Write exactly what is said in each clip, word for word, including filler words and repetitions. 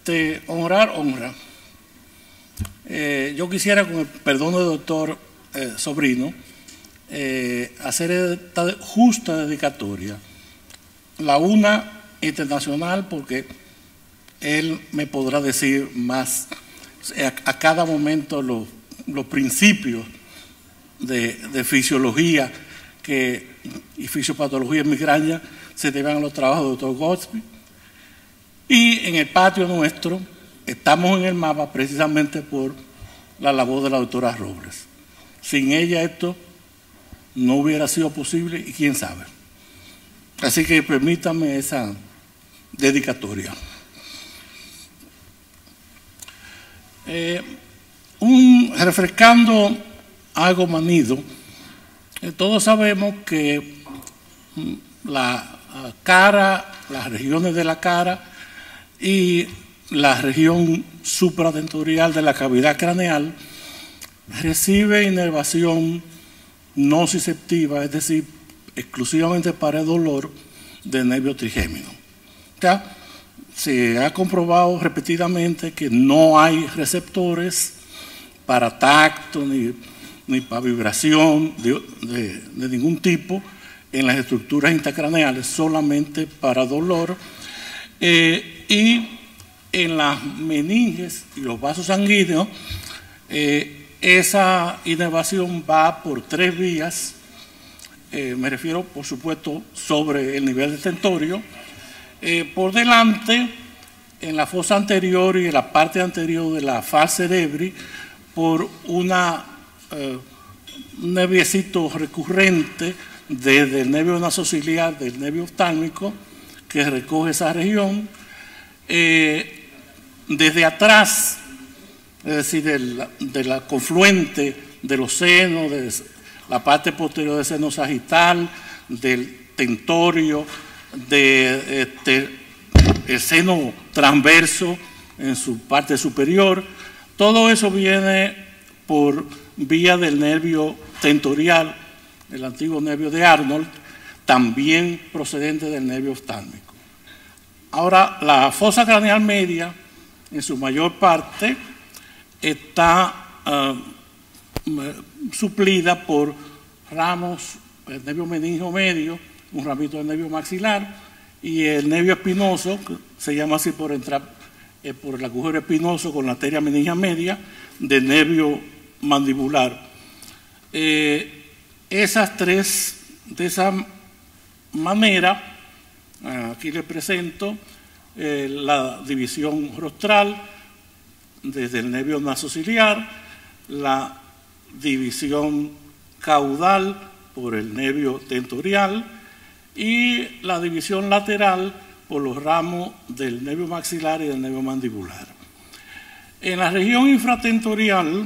Este, honrar, honra. Eh, yo quisiera, con el perdón del doctor eh, Sobrino, eh, hacer esta justa dedicatoria. La una internacional, porque él me podrá decir más a, a cada momento los, los principios de, de fisiología que, y fisiopatología en migraña se deben a los trabajos del doctor Gottesby. Y en el patio nuestro estamos en el mapa precisamente por la labor de la doctora Robles. Sin ella esto no hubiera sido posible y quién sabe. Así que permítame esa dedicatoria. Eh, un, refrescando algo manido, eh, todos sabemos que la cara, las regiones de la cara y la región supratentorial de la cavidad craneal recibe inervación no nociceptiva, es decir, exclusivamente para el dolor del nervio trigémino. ¿Ya? Se ha comprobado repetidamente que no hay receptores para tacto ni, ni para vibración de, de, de ningún tipo en las estructuras intracraneales, solamente para dolor. Eh, y en las meninges y los vasos sanguíneos, eh, esa inervación va por tres vías. Eh, me refiero, por supuesto, sobre el nivel del tentorio, eh, por delante, en la fosa anterior y en la parte anterior de la faz cerebri, por una, eh, un nerviecito recurrente desde el nervio nasociliar, del nervio oftálmico, que recoge esa región, eh, desde atrás, es decir, de la, de la confluente de los senos, de la parte posterior del seno sagital, del tentorio, de este, el seno transverso en su parte superior. Todo eso viene por vía del nervio tentorial, el antiguo nervio de Arnold, también procedente del nervio oftálmico. Ahora, la fosa craneal media, en su mayor parte, está uh, suplida por ramos, el nervio meningio medio, un ramito del nervio maxilar, y el nervio espinoso, que se llama así por entrar eh, por el agujero espinoso con la arteria meningia media, del nervio mandibular. Eh, esas tres, de esa manera, aquí les presento eh, la división rostral desde el nervio nasociliar, la división caudal por el nervio tentorial y la división lateral por los ramos del nervio maxilar y del nervio mandibular. En la región infratentorial,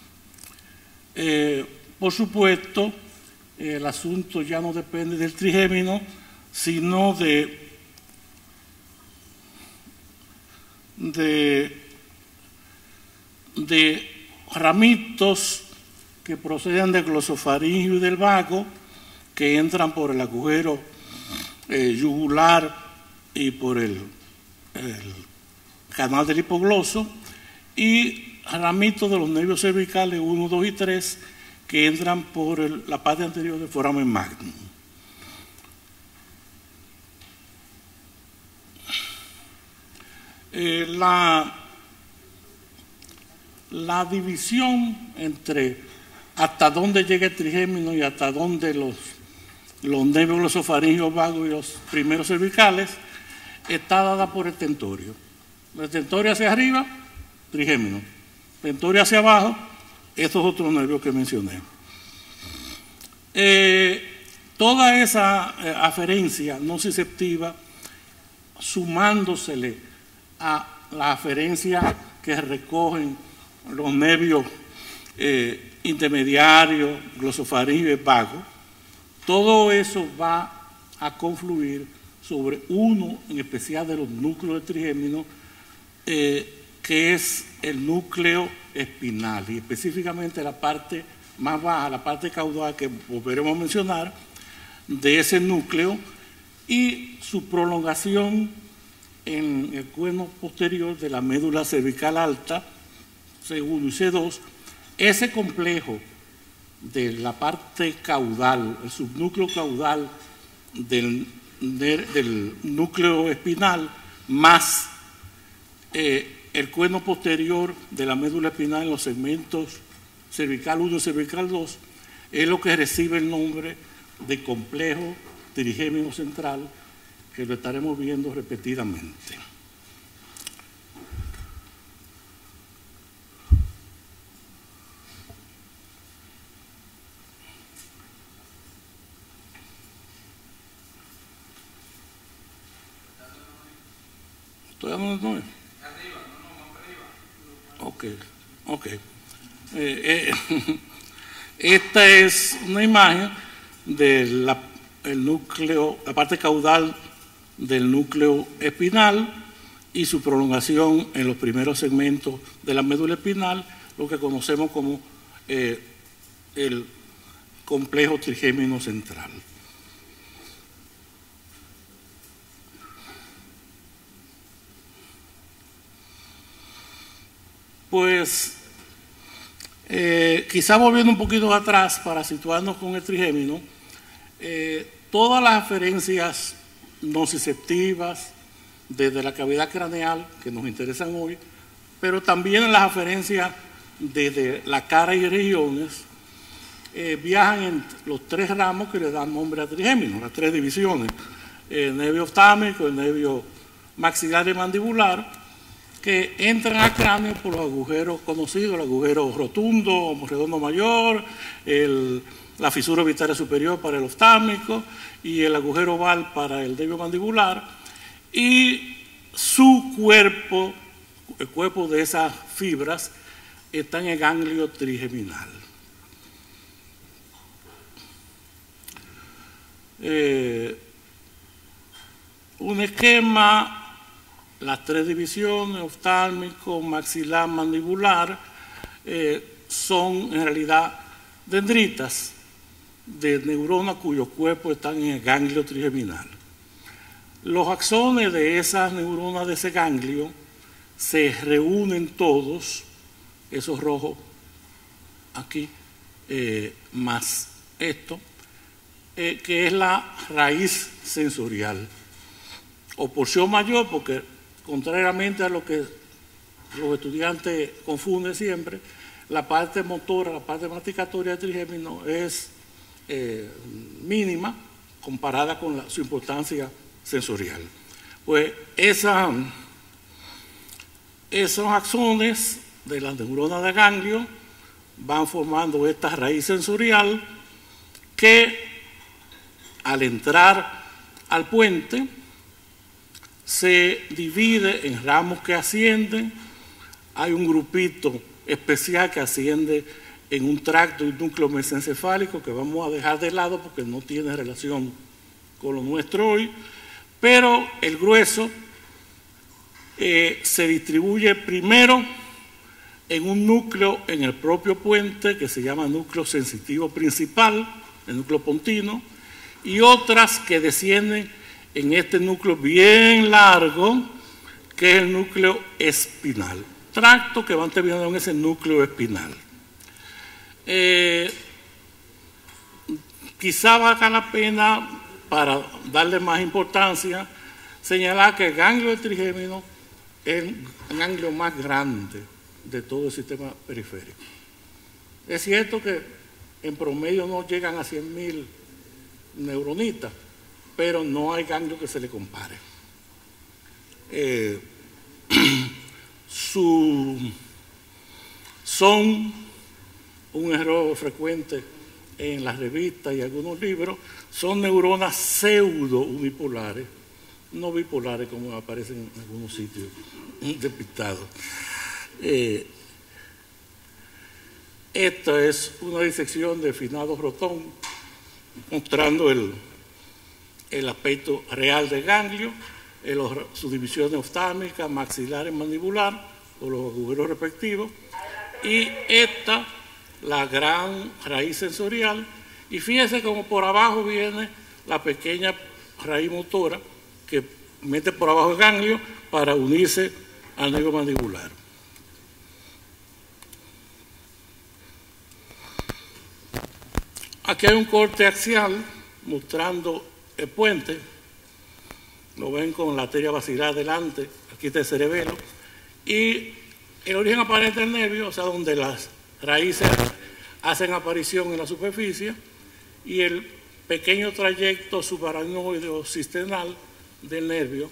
eh, por supuesto, el asunto ya no depende del trigémino, sino de, de, de ramitos que proceden del glosofaringio y del vago, que entran por el agujero eh, yugular y por el, el canal del hipogloso, y ramitos de los nervios cervicales uno, dos y tres, que entran por el, la parte anterior del foramen magnum. Eh, la, la división entre hasta dónde llega el trigémino y hasta dónde los, los nervios glosofaringeos vagos y los primeros cervicales está dada por el tentorio. El tentorio hacia arriba, trigémino. Tentorio hacia abajo, estos otros nervios que mencioné. Eh, toda esa eh, aferencia nociceptiva, sumándosele a la aferencia que recogen los nervios eh, intermediarios, glosofaringeo y vago, todo eso va a confluir sobre uno en especial de los núcleos de trigémino, eh, que es el núcleo espinal, y específicamente la parte más baja, la parte caudal, que volveremos a mencionar, de ese núcleo, y su prolongación en el cuerno posterior de la médula cervical alta, C uno y C dos, ese complejo de la parte caudal, el subnúcleo caudal del, del núcleo espinal, más eh, el cuerno posterior de la médula espinal en los segmentos cervical uno y cervical dos, es lo que recibe el nombre de complejo trigémino central, que lo estaremos viendo repetidamente. ¿Estoy hablando de nueve? Arriba, no, no, más arriba. Ok, ok. Eh, eh, esta es una imagen de la, el núcleo, la parte caudal del núcleo espinal y su prolongación en los primeros segmentos de la médula espinal, lo que conocemos como eh, el complejo trigémino central. Pues eh, quizá volviendo un poquito atrás para situarnos con el trigémino, eh, todas las aferencias nociceptivas desde la cavidad craneal que nos interesan hoy, pero también las aferencias desde la cara y regiones, eh, viajan en los tres ramos que le dan nombre a trigémino, las tres divisiones, el nervio oftálmico, el nervio maxilar y mandibular, que entran al cráneo por los agujeros conocidos, el agujero rotundo, redondo mayor, el, la fisura orbitaria superior para el oftálmico y el agujero oval para el nervio mandibular, y su cuerpo, el cuerpo de esas fibras, está en el ganglio trigeminal. Eh, un esquema. Las tres divisiones, oftálmico, maxilar, mandibular, eh, son en realidad dendritas de neuronas cuyos cuerpos están en el ganglio trigeminal. Los axones de esas neuronas de ese ganglio se reúnen todos, esos rojos aquí, eh, más esto, eh, que es la raíz sensorial, o porción mayor, porque contrariamente a lo que los estudiantes confunden siempre, la parte motora, la parte masticatoria del trigémino es eh, mínima comparada con la, su importancia sensorial. Pues esa, esos axones de las neuronas de ganglio van formando esta raíz sensorial que al entrar al puente se divide en ramos que ascienden. Hay un grupito especial que asciende en un tracto y un núcleo mesencefálico que vamos a dejar de lado porque no tiene relación con lo nuestro hoy, pero el grueso eh, se distribuye primero en un núcleo en el propio puente que se llama núcleo sensitivo principal, el núcleo pontino, y otras que descienden en este núcleo bien largo, que es el núcleo espinal. Tracto que van terminando en ese núcleo espinal. Eh, quizá valga la pena, para darle más importancia, señalar que el ganglio del trigémino es el ganglio más grande de todo el sistema periférico. Es cierto que en promedio no llegan a cien mil neuronitas, pero no hay ganglio que se le compare. Eh, su, son un error frecuente en las revistas y algunos libros, son neuronas pseudo unipolares, no bipolares como aparecen en algunos sitios despistados. Eh, esta es una disección de finado Rotón mostrando el el aspecto real del ganglio, en los, sus divisiones oftálmicas, maxilar y mandibular, o los agujeros respectivos, y esta, la gran raíz sensorial, y fíjense como por abajo viene la pequeña raíz motora, que mete por abajo el ganglio para unirse al nervio mandibular. Aquí hay un corte axial mostrando el puente. Lo ven con la arteria basilar delante, aquí está el cerebelo. Y el origen aparente del nervio, o sea, donde las raíces hacen aparición en la superficie, y el pequeño trayecto subaracnoide o cistenal del nervio.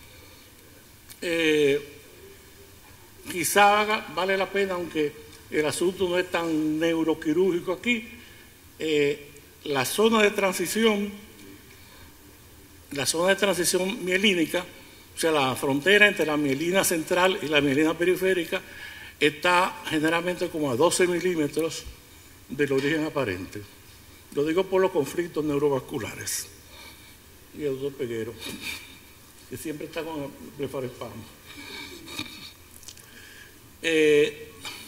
Eh, quizá vale la pena, aunque el asunto no es tan neuroquirúrgico aquí, eh, la zona de transición, la zona de transición mielínica, o sea, la frontera entre la mielina central y la mielina periférica, está generalmente como a doce milímetros del origen aparente. Lo digo por los conflictos neurovasculares. Y el doctor Peguero, que siempre está con el blefarospasmo. Eh,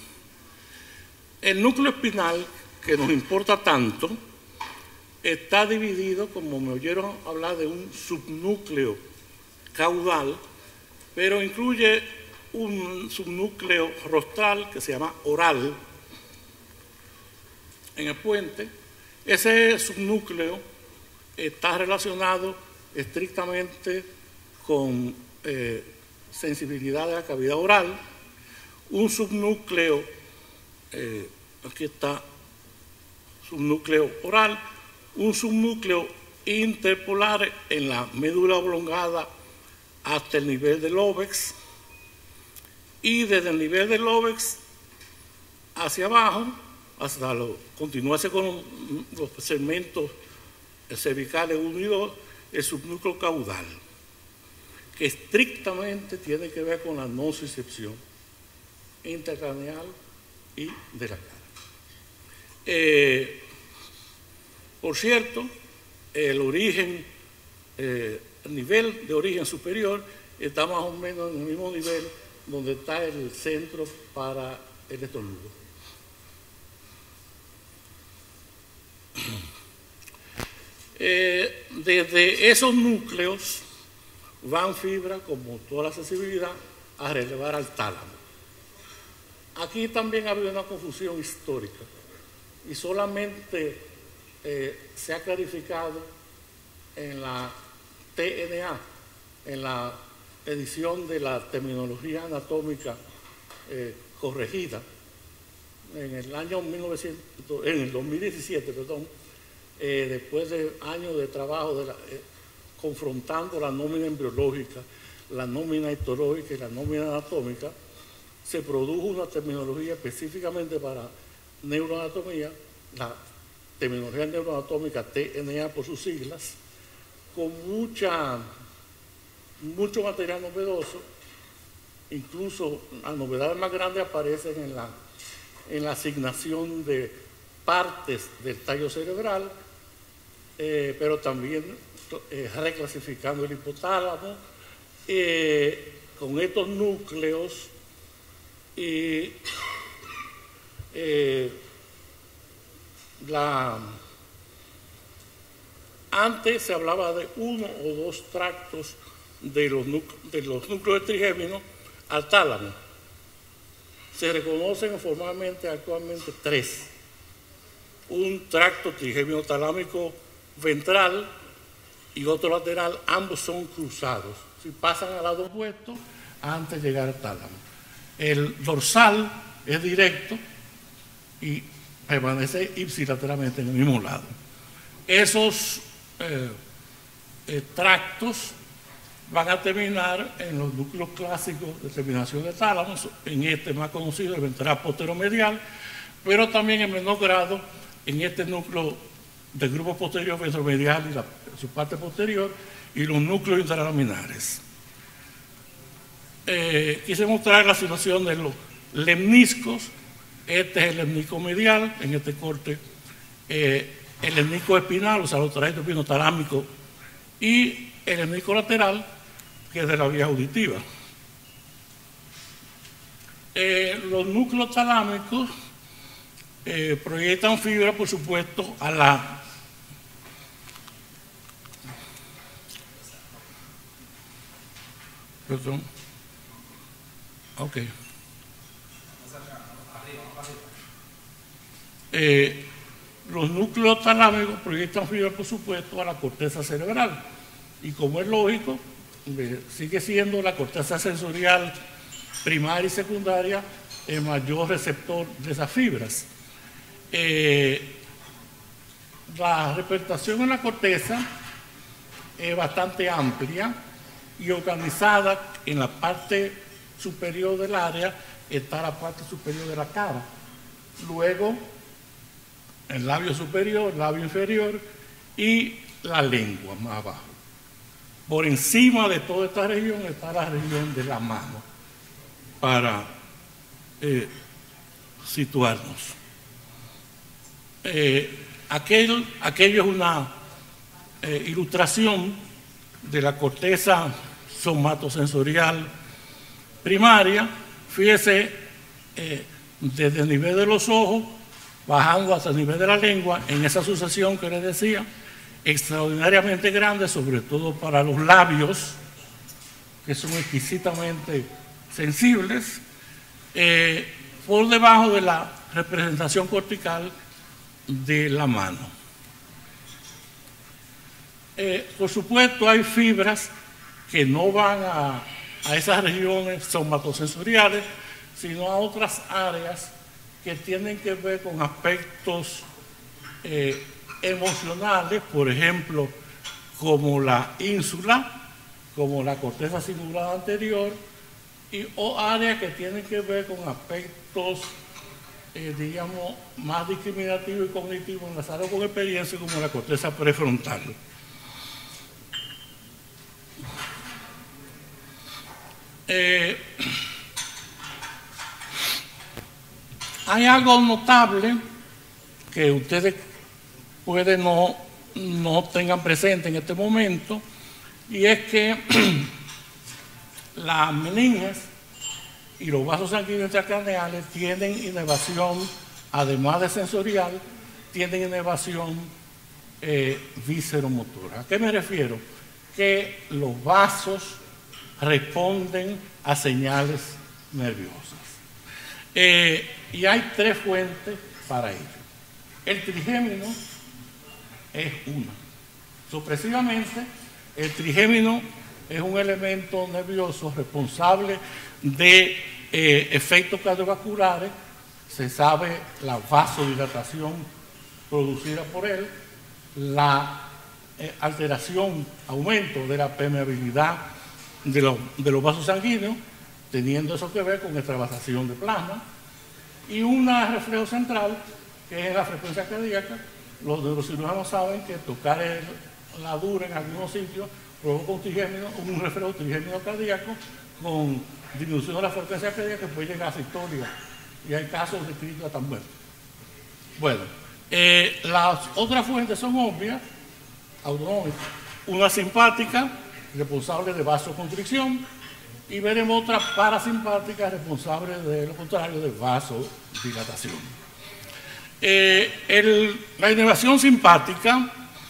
el núcleo espinal, que nos importa tanto, está dividido, como me oyeron hablar de un subnúcleo caudal, pero incluye un subnúcleo rostral que se llama oral en el puente. Ese subnúcleo está relacionado estrictamente con eh, sensibilidad de la cavidad oral. Un subnúcleo, eh, aquí está, subnúcleo oral, un subnúcleo interpolar en la médula oblongada hasta el nivel del óbex, y desde el nivel del óbex hacia abajo, hasta lo, continuarse con los, los segmentos cervicales uno y dos, el subnúcleo caudal, que estrictamente tiene que ver con la nocicepción intracraneal y de la cara. Eh, por cierto, el origen, eh, el nivel de origen superior está más o menos en el mismo nivel donde está el centro para el estornudo. Eh, desde esos núcleos van fibras, como toda la sensibilidad, a relevar al tálamo. Aquí también ha habido una confusión histórica y solamente eh, se ha clarificado en la T N A, en la edición de la terminología anatómica eh, corregida en el año mil novecientos, en el dos mil diecisiete, perdón, eh, después de años de trabajo de la, eh, confrontando la nómina embriológica, la nómina histológica y la nómina anatómica, se produjo una terminología específicamente para neuroanatomía, la terminología neuroanatómica T N A por sus siglas, con mucha, mucho material novedoso. Incluso las novedades más grandes aparecen en la, en la asignación de partes del tallo cerebral, eh, pero también eh, reclasificando el hipotálamo, eh, con estos núcleos. Y eh, la, antes se hablaba de uno o dos tractos de los, de los núcleos de trigémino al tálamo. Se reconocen formalmente actualmente tres. Un tracto trigémino talámico ventral y otro lateral, ambos son cruzados. Si pasan al lado opuesto antes de llegar al tálamo. El dorsal es directo y permanece ipsilateralmente en el mismo lado. Esos eh, eh, tractos van a terminar en los núcleos clásicos de terminación de tálamos, en este más conocido, el ventral posteromedial, pero también en menor grado en este núcleo del grupo posterior ventromedial y la, su parte posterior, y los núcleos intralaminares. Eh, quise mostrar la situación de los lemniscos. Este es el lemnisco medial, en este corte, eh, el lemnisco espinal, o sea, los trayectos espinotalámicos, y el lemnisco lateral, que es de la vía auditiva. Eh, los núcleos talámicos eh, proyectan fibra, por supuesto, a la Perdón. Ok. Eh, los núcleos talámicos proyectan fibra, por supuesto, a la corteza cerebral. Y como es lógico, eh, sigue siendo la corteza sensorial primaria y secundaria el mayor receptor de esas fibras. Eh, la representación en la corteza es bastante amplia y organizada. En la parte superior del área está la parte superior de la cara. Luego, el labio superior, el labio inferior y la lengua más abajo. Por encima de toda esta región está la región de la mano, para eh, situarnos. Eh, aquel, aquello es una eh, ilustración de la corteza somatosensorial primaria. Fíjese, eh, desde el nivel de los ojos, bajando hasta el nivel de la lengua, en esa sucesión que les decía, extraordinariamente grande, sobre todo para los labios, que son exquisitamente sensibles, eh, por debajo de la representación cortical de la mano. Eh, por supuesto, hay fibras que no van a, a esas regiones somatosensoriales, sino a otras áreas que tienen que ver con aspectos eh, emocionales, por ejemplo, como la ínsula, como la corteza cingulada anterior, y o áreas que tienen que ver con aspectos, eh, digamos, más discriminativos y cognitivos enlazados con experiencia, como la corteza prefrontal. Eh, hay algo notable que ustedes pueden no, no tengan presente en este momento, y es que las meninges y los vasos sanguíneos intracraneales tienen inervación, además de sensorial, tienen inervación eh, visceromotora. ¿A qué me refiero? Que los vasos responden a señales nerviosas. Eh, y hay tres fuentes para ello. El trigémino es una. Supresivamente, el trigémino es un elemento nervioso responsable de eh, efectos cardiovasculares. Se sabe la vasodilatación producida por él, la eh, alteración, aumento de la permeabilidad de, lo, de los vasos sanguíneos, teniendo eso que ver con extravasación de plasma, y una reflejo central, que es la frecuencia cardíaca. Los neurocirujanos saben que tocar el, la dura en algunos sitios provoca un trigémino, un reflejo trigémino cardíaco con disminución de la frecuencia cardíaca que puede llegar a sistolia, y hay casos descritos hasta muertos. Bueno, eh, las otras fuentes son obvias, autonómicas. Una simpática, responsable de vasoconstricción, y veremos otra parasimpática, responsable de lo contrario, de vasodilatación. Eh, el, la inervación simpática,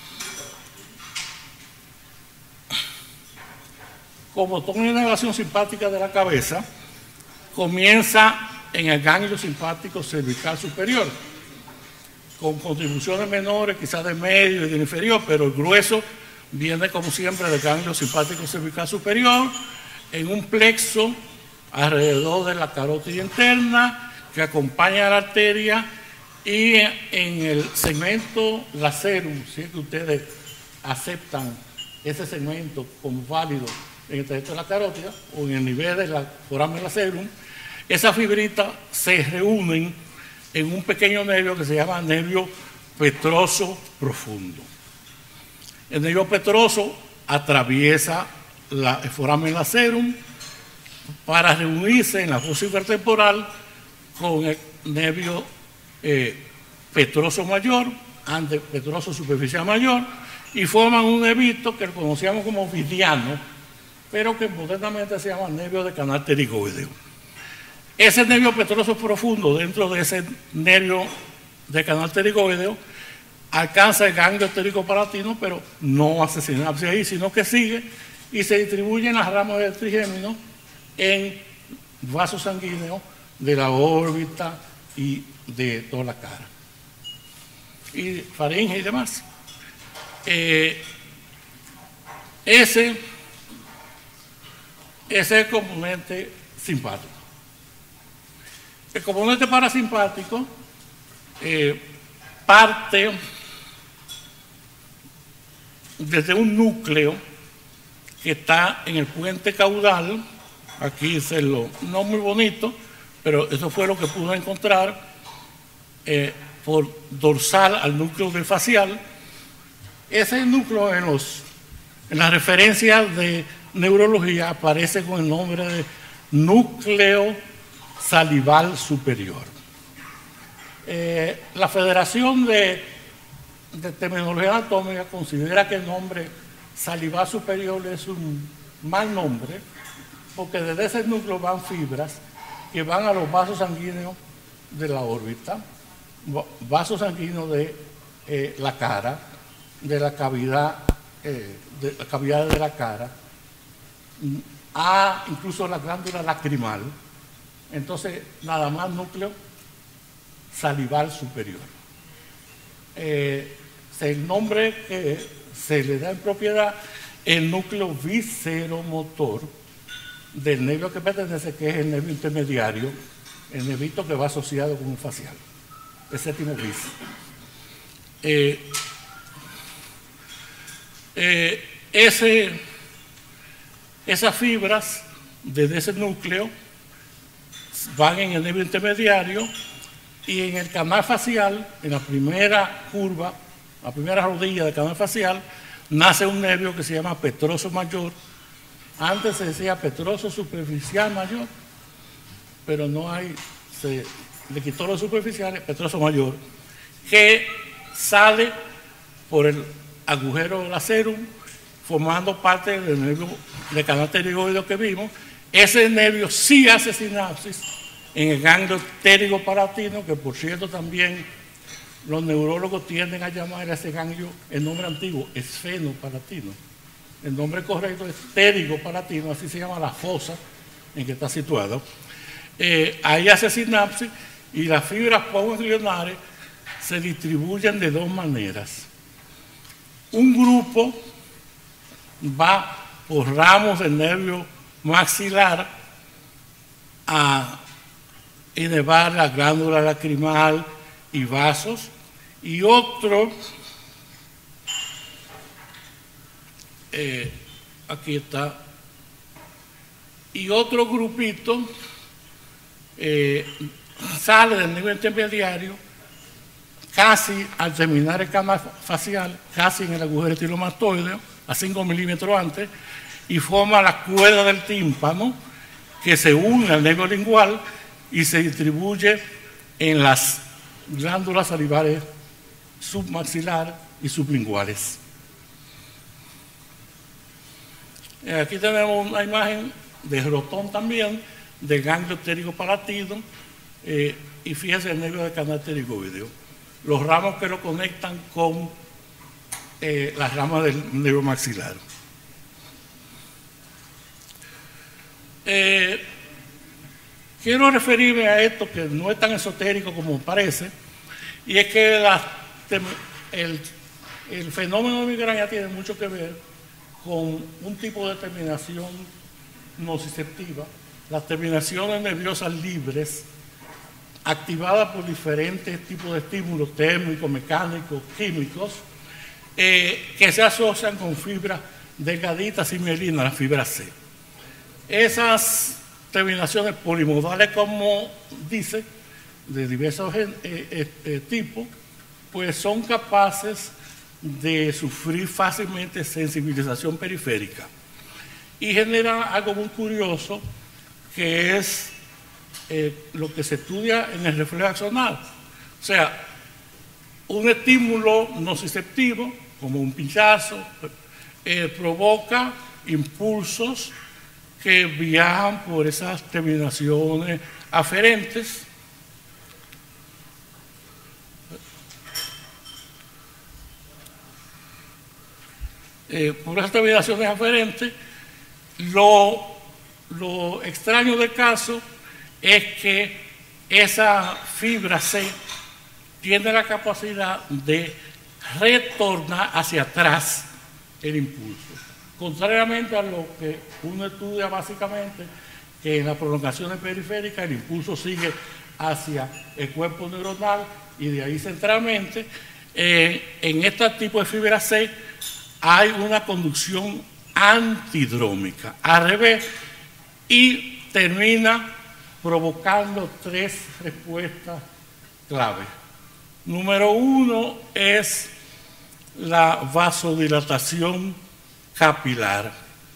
como toda una inervación simpática de la cabeza, comienza en el ganglio simpático cervical superior, con contribuciones menores, quizás de medio y de inferior, pero el grueso viene, como siempre, del ganglio simpático cervical superior, en un plexo alrededor de la carótida interna que acompaña a la arteria, y en el segmento lacerum, si es que ustedes aceptan ese segmento como válido en el trayecto de la carótida o en el nivel de la foramen lacerum, esas fibritas se reúnen en un pequeño nervio que se llama nervio petroso profundo. El nervio petroso atraviesa la, el foramen lacerum para reunirse en la fosa intertemporal con el nervio eh, petroso mayor, ante petroso superficial mayor, y forman un nervito que lo conocíamos como vidiano, pero que modernamente se llama nervio de canal pterigoideo. Ese nervio petroso profundo, dentro de ese nervio de canal pterigoideo, alcanza el ganglio ptericopalatino, pero no hace sinapsis ahí, sino que sigue y se distribuyen las ramas del trigémino en vasos sanguíneos de la órbita y de toda la cara, y faringe y demás. Eh, ese, ese es el componente simpático. El componente parasimpático eh, parte desde un núcleo que está en el puente caudal. Aquí es lo no muy bonito, pero eso fue lo que pudo encontrar eh, por dorsal al núcleo del facial. Ese núcleo en, los, en las referencias de neurología aparece con el nombre de núcleo salival superior. Eh, la Federación de, de Terminología Anatómica considera que el nombre salival superior es un mal nombre, porque desde ese núcleo van fibras que van a los vasos sanguíneos de la órbita, vasos sanguíneos de eh, la cara, de la cavidad, eh, de la cavidad de la cara, a incluso la glándula lacrimal. Entonces, nada más núcleo salival superior. Eh, el nombre que se le da en propiedad, el núcleo visceromotor del nervio que pertenece, que es el nervio intermediario, el nervito que va asociado con un facial, el séptimo bis. Eh, eh, ese, esas fibras desde ese núcleo van en el nervio intermediario y en el canal facial, en la primera curva, la primera rodilla del canal facial, nace un nervio que se llama petroso mayor. Antes se decía petroso superficial mayor, pero no hay, se le quitó los superficiales, petroso mayor, que sale por el agujero del acero, formando parte del nervio del canal pterigoideo que vimos. Ese nervio sí hace sinapsis en el ganglio pterigopalatino, que por cierto también los neurólogos tienden a llamar a ese ganglio, el nombre antiguo, esfenopalatino. El nombre correcto es pterigopalatino, así se llama la fosa en que está situado. Eh, ahí hace sinapsis y las fibras postganglionares se distribuyen de dos maneras. Un grupo va por ramos del nervio maxilar a inervar la glándula lacrimal y vasos, y otro, eh, aquí está, y otro grupito eh, sale del nervio intermediario casi al terminar el canal facial, casi en el agujero estilomastoideo, a cinco milímetros antes, y forma la cuerda del tímpano que se une al nervio lingual y se distribuye en las glándulas salivares submaxilar y sublinguales. Aquí tenemos una imagen de Rotón también, del ganglio pterigopalatino, eh, y fíjense el nervio del canal pterigoideo, los ramos que lo conectan con eh, las ramas del nervio maxilar. Eh, quiero referirme a esto que no es tan esotérico como parece, y es que la, el, el fenómeno de migraña tiene mucho que ver con un tipo de terminación nociceptiva, las terminaciones nerviosas libres, activadas por diferentes tipos de estímulos térmicos, mecánicos, químicos, eh, que se asocian con fibras delgaditas y mielinas, la fibra C. Esas terminaciones polimodales, como dice, de diversos eh, eh, tipos, pues son capaces de sufrir fácilmente sensibilización periférica y generan algo muy curioso, que es eh, lo que se estudia en el reflejo axonal. O sea, un estímulo nociceptivo, como un pinchazo, eh, provoca impulsos que viajan por esas terminaciones aferentes. Eh, por esas terminaciones aferentes Lo, lo extraño del caso es que esa fibra C tiene la capacidad de retornar hacia atrás el impulso. Contrariamente a lo que uno estudia básicamente, que en las prolongaciones periféricas el impulso sigue hacia el cuerpo neuronal y de ahí centralmente, eh, en este tipo de fibra C hay una conducción antidrómica, al revés, y termina provocando tres respuestas clave. Número uno es la vasodilatación capilar.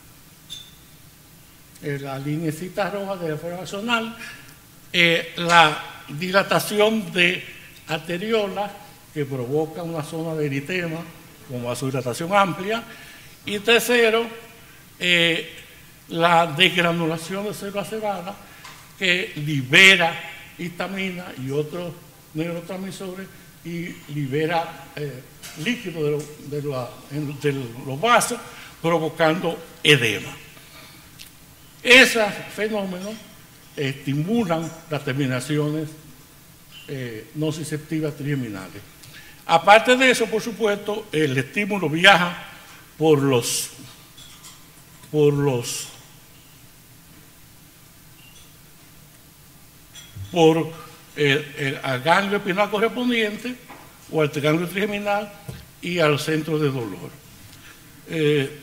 En la lineecita roja de la fibra vasonar, eh, la dilatación de arteriolas que provoca una zona de eritema con vasodilatación amplia. Y tercero, eh, la desgranulación de células cebadas que libera histamina y otros neurotransmisores y libera eh, líquido de, lo, de, la, de los vasos, provocando edema. Esos fenómenos estimulan las terminaciones eh, nociceptivas trigeminales. Aparte de eso, por supuesto, el estímulo viaja por los, por los, por el, el, al ganglio espinal correspondiente o al ganglio trigeminal y al centro de dolor. Eh,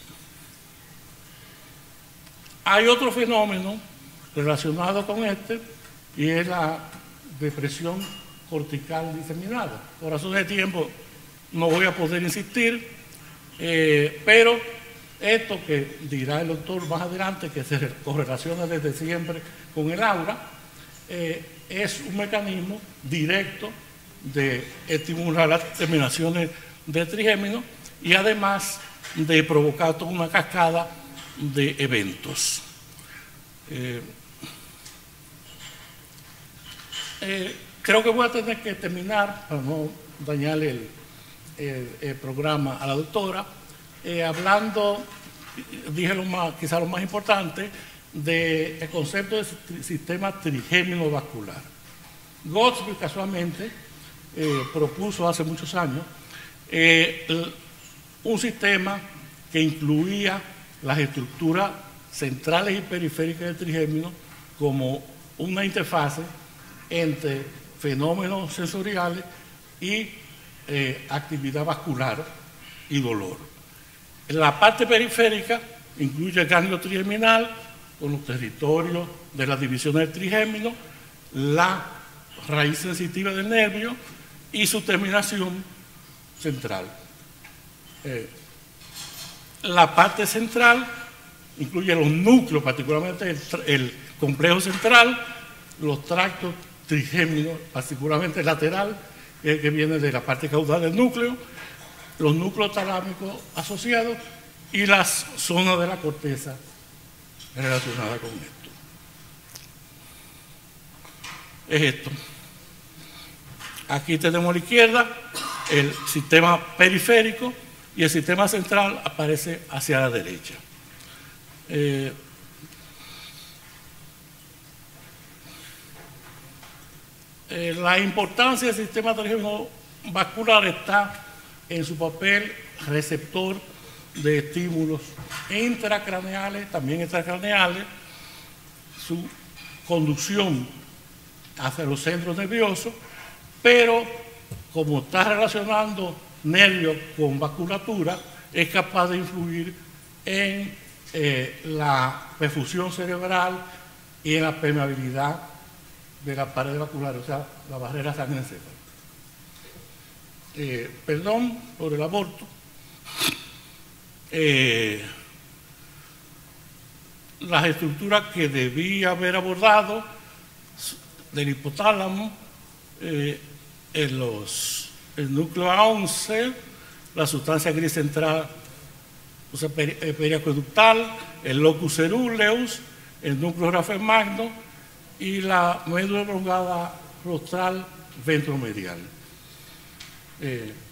hay otro fenómeno relacionado con este y es la depresión cortical diseminada. Por razones de tiempo no voy a poder insistir, eh, pero esto que dirá el doctor más adelante, que se correlaciona desde siempre con el aura, eh, es un mecanismo directo de estimular las terminaciones de trigémino y además de provocar toda una cascada de eventos. Eh, eh, creo que voy a tener que terminar, para no dañarle el, el, el programa a la doctora, eh, hablando, dije lo más, quizá lo más importante, del concepto de sistema trigémino vascular. Gottesby, casualmente, eh, propuso hace muchos años eh, un sistema que incluía las estructuras centrales y periféricas del trigémino como una interfase entre fenómenos sensoriales y eh, actividad vascular y dolor. La parte periférica incluye el ganglio trigeminal con los territorios de las divisiones del trigémino, la raíz sensitiva del nervio y su terminación central. Eh, la parte central incluye los núcleos, particularmente el, el complejo central, los tractos trigéminos, particularmente el lateral, eh, que viene de la parte caudal del núcleo, los núcleos talámicos asociados y las zonas de la corteza relacionadas con esto. Es esto. Aquí tenemos a la izquierda el sistema periférico y el sistema central aparece hacia la derecha. Eh, eh, la importancia del sistema trigémino vascular está en su papel receptor de estímulos intracraneales, también extracraneales, su conducción hacia los centros nerviosos, pero como está relacionando nervios con vasculatura, es capaz de influir en eh, la perfusión cerebral y en la permeabilidad de la pared vascular, o sea, la barrera sangre-encéfalo. Eh, perdón por el aborto. Eh, las estructuras que debía haber abordado del hipotálamo, eh, en los, el núcleo A once, la sustancia gris central, o sea, peri, eh, periacueductal, el locus ceruleus, el núcleo Rafael Magno y la médula prolongada rostral ventromedial. Eh,